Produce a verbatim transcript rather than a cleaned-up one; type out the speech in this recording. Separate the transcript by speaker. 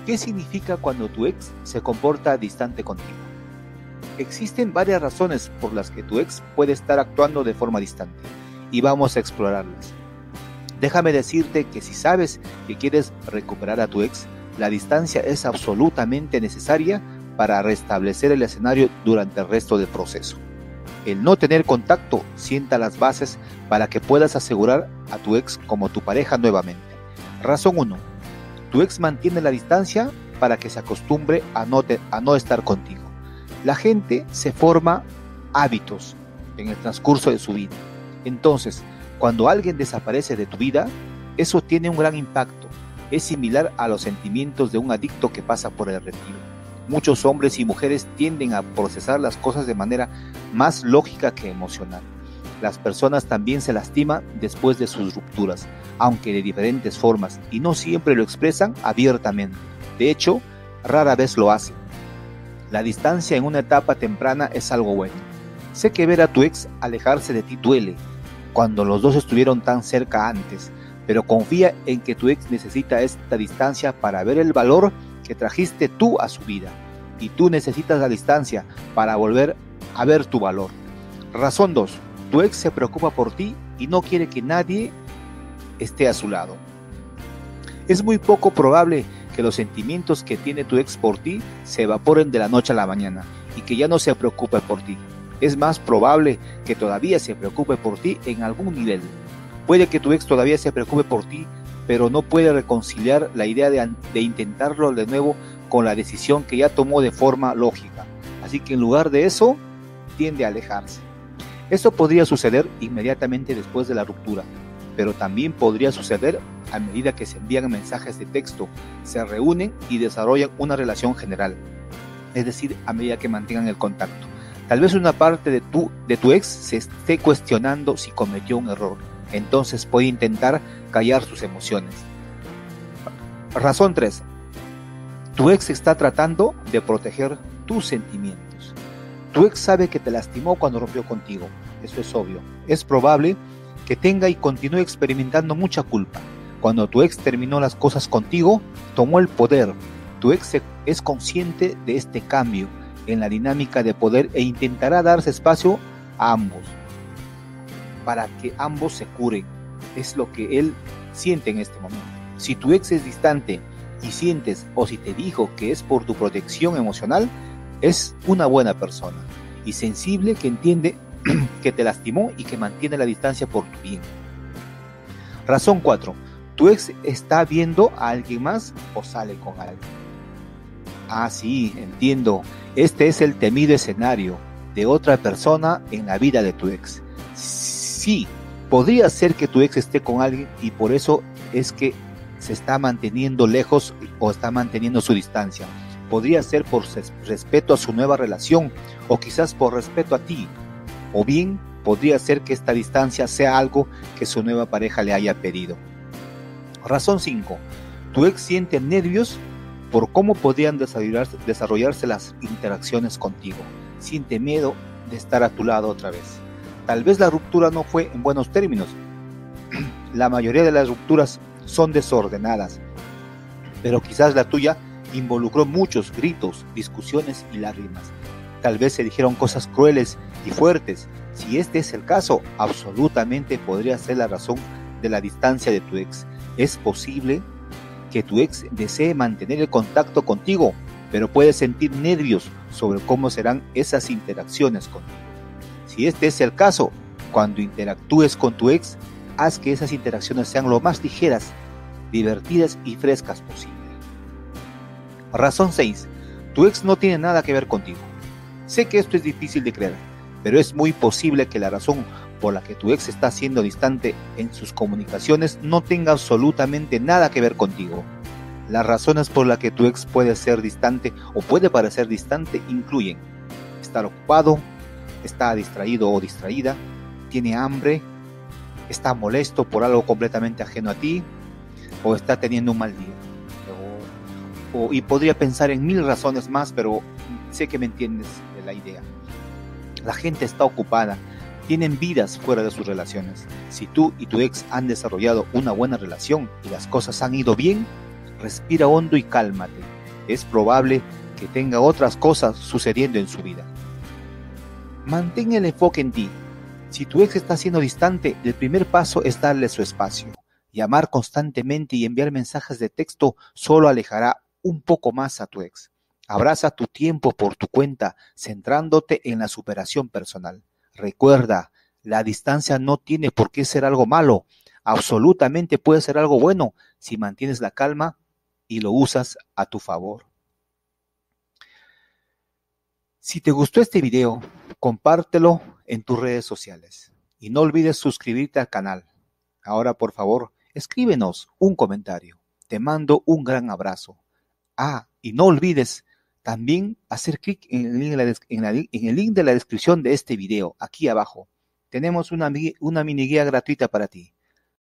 Speaker 1: ¿Qué significa cuando tu ex se comporta distante contigo? Existen varias razones por las que tu ex puede estar actuando de forma distante, y vamos a explorarlas. Déjame decirte que si sabes que quieres recuperar a tu ex, la distancia es absolutamente necesaria para restablecer el escenario durante el resto del proceso. El no tener contacto sienta las bases para que puedas asegurar a tu ex como tu pareja nuevamente. Razón uno. Tu ex mantiene la distancia para que se acostumbre a no, te, a no estar contigo. La gente se forma hábitos en el transcurso de su vida. Entonces, cuando alguien desaparece de tu vida, eso tiene un gran impacto. Es similar a los sentimientos de un adicto que pasa por el retiro. Muchos hombres y mujeres tienden a procesar las cosas de manera más lógica que emocional. Las personas también se lastiman después de sus rupturas, aunque de diferentes formas, y no siempre lo expresan abiertamente. De hecho, rara vez lo hacen. La distancia en una etapa temprana es algo bueno. Sé que ver a tu ex alejarse de ti duele, cuando los dos estuvieron tan cerca antes, pero confía en que tu ex necesita esta distancia para ver el valor que trajiste tú a su vida, y tú necesitas la distancia para volver a ver tu valor. Razón dos. Tu ex se preocupa por ti y no quiere que nadie esté a su lado. Es muy poco probable que los sentimientos que tiene tu ex por ti se evaporen de la noche a la mañana y que ya no se preocupe por ti. Es más probable que todavía se preocupe por ti en algún nivel. Puede que tu ex todavía se preocupe por ti, pero no puede reconciliar la idea de, de intentarlo de nuevo con la decisión que ya tomó de forma lógica. Así que en lugar de eso, tiende a alejarse. Esto podría suceder inmediatamente después de la ruptura, pero también podría suceder a medida que se envían mensajes de texto, se reúnen y desarrollan una relación general, es decir, a medida que mantengan el contacto. Tal vez una parte de tu, de tu ex se esté cuestionando si cometió un error, entonces puede intentar callar sus emociones. Razón tres. Tu ex está tratando de proteger tus sentimientos. Tu ex sabe que te lastimó cuando rompió contigo, eso es obvio. Es probable que tenga y continúe experimentando mucha culpa. Cuando tu ex terminó las cosas contigo, tomó el poder. Tu ex es consciente de este cambio en la dinámica de poder e intentará darse espacio a ambos, para que ambos se curen. Es lo que él siente en este momento. Si tu ex es distante y sientes, o si te dijo que es por tu protección emocional, es una buena persona y sensible que entiende que te lastimó y que mantiene la distancia por tu bien. Razón cuatro. ¿Tu ex está viendo a alguien más o sale con alguien? Ah, sí, entiendo. Este es el temido escenario de otra persona en la vida de tu ex. Sí, podría ser que tu ex esté con alguien y por eso es que se está manteniendo lejos o está manteniendo su distancia. Podría ser por respeto a su nueva relación o quizás por respeto a ti. O bien podría ser que esta distancia sea algo que su nueva pareja le haya pedido. Razón cinco. Tu ex siente nervios por cómo podrían desarrollarse, desarrollarse las interacciones contigo. Siente miedo de estar a tu lado otra vez. Tal vez la ruptura no fue en buenos términos. La mayoría de las rupturas son desordenadas, pero quizás la tuya involucró muchos gritos, discusiones y lágrimas. Tal vez se dijeron cosas crueles y fuertes. Si este es el caso, absolutamente podría ser la razón de la distancia de tu ex. Es posible que tu ex desee mantener el contacto contigo, pero puede sentir nervios sobre cómo serán esas interacciones contigo. Si este es el caso, cuando interactúes con tu ex, haz que esas interacciones sean lo más ligeras, divertidas y frescas posible. Razón seis. Tu ex no tiene nada que ver contigo. Sé que esto es difícil de creer, pero es muy posible que la razón por la que tu ex está siendo distante en sus comunicaciones no tenga absolutamente nada que ver contigo. Las razones por las que tu ex puede ser distante o puede parecer distante incluyen estar ocupado, está distraído o distraída, tiene hambre, está molesto por algo completamente ajeno a ti o está teniendo un mal día. O, o, y podría pensar en mil razones más, pero sé que me entiendes de la idea. La gente está ocupada, tienen vidas fuera de sus relaciones. Si tú y tu ex han desarrollado una buena relación y las cosas han ido bien, respira hondo y cálmate. es probable que tenga otras cosas sucediendo en su vida. Mantén el enfoque en ti. Si tu ex está siendo distante, el primer paso es darle su espacio. Llamar constantemente y enviar mensajes de texto solo alejará un poco más a tu ex. Abraza tu tiempo por tu cuenta, centrándote en la superación personal. Recuerda, la distancia no tiene por qué ser algo malo. Absolutamente puede ser algo bueno si mantienes la calma y lo usas a tu favor. Si te gustó este video, compártelo en tus redes sociales y no olvides suscribirte al canal. Ahora, por favor, escríbenos un comentario. Te mando un gran abrazo. Ah, y no olvides también hacer clic en el link de la, en la, en el link de la descripción de este video, aquí abajo. Tenemos una, una mini guía gratuita para ti.